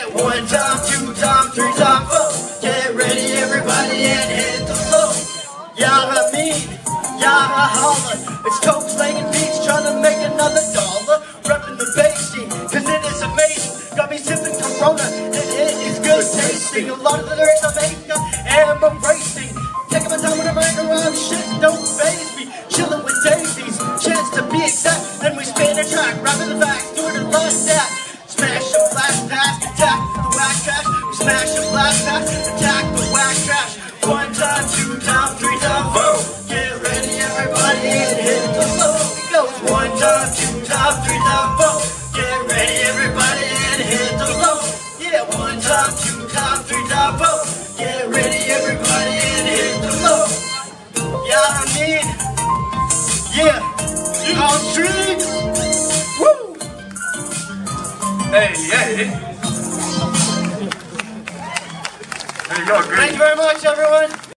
Yeah, 1 time, 2 time, 3 time, 4. Get ready, everybody, and hit the floor. Yara mean, yara holler. It's coke slanging beats, trying to make another dollar. Repping the bassy, cause it is amazing. Got me sipping Corona, and it is good tasting. A lot of the lyrics I make, I am embracing. Taking my time with a mic around, shit don't faze me. Chilling with daisies, chance to be exact. Then we spin a track, rapping the facts, doing it like that. Smash and blast past, attack the whack trash. We smash and blast past, attack the whack trash. 1 time, 2 time, 3 time, 4. Get ready, everybody, and hit the floor. It goes 1 time, 2 time, 3 time, 4. Get ready, everybody, and hit the floor. Yeah, 1 time, 2 time, 3 time, 4. Get ready, everybody, and hit the floor. Yeah, I mean, yeah, on street. Woo! Hey, hey. There you go, great. Thank you very much, everyone.